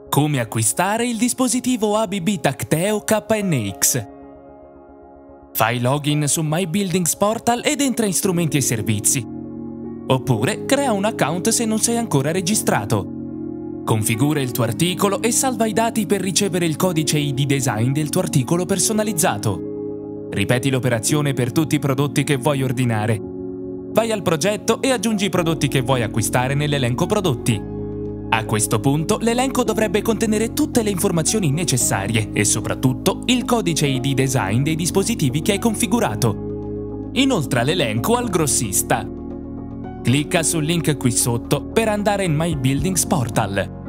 Come acquistare il dispositivo ABB Tacteo KNX. Fai login su My Buildings Portal ed entra in strumenti e servizi. Oppure crea un account se non sei ancora registrato. Configura il tuo articolo e salva i dati per ricevere il codice ID design del tuo articolo personalizzato. Ripeti l'operazione per tutti i prodotti che vuoi ordinare. Vai al progetto e aggiungi i prodotti che vuoi acquistare nell'elenco prodotti. A questo punto l'elenco dovrebbe contenere tutte le informazioni necessarie e soprattutto il codice ID design dei dispositivi che hai configurato. Inoltra l'elenco al grossista. Clicca sul link qui sotto per andare in My Buildings Portal.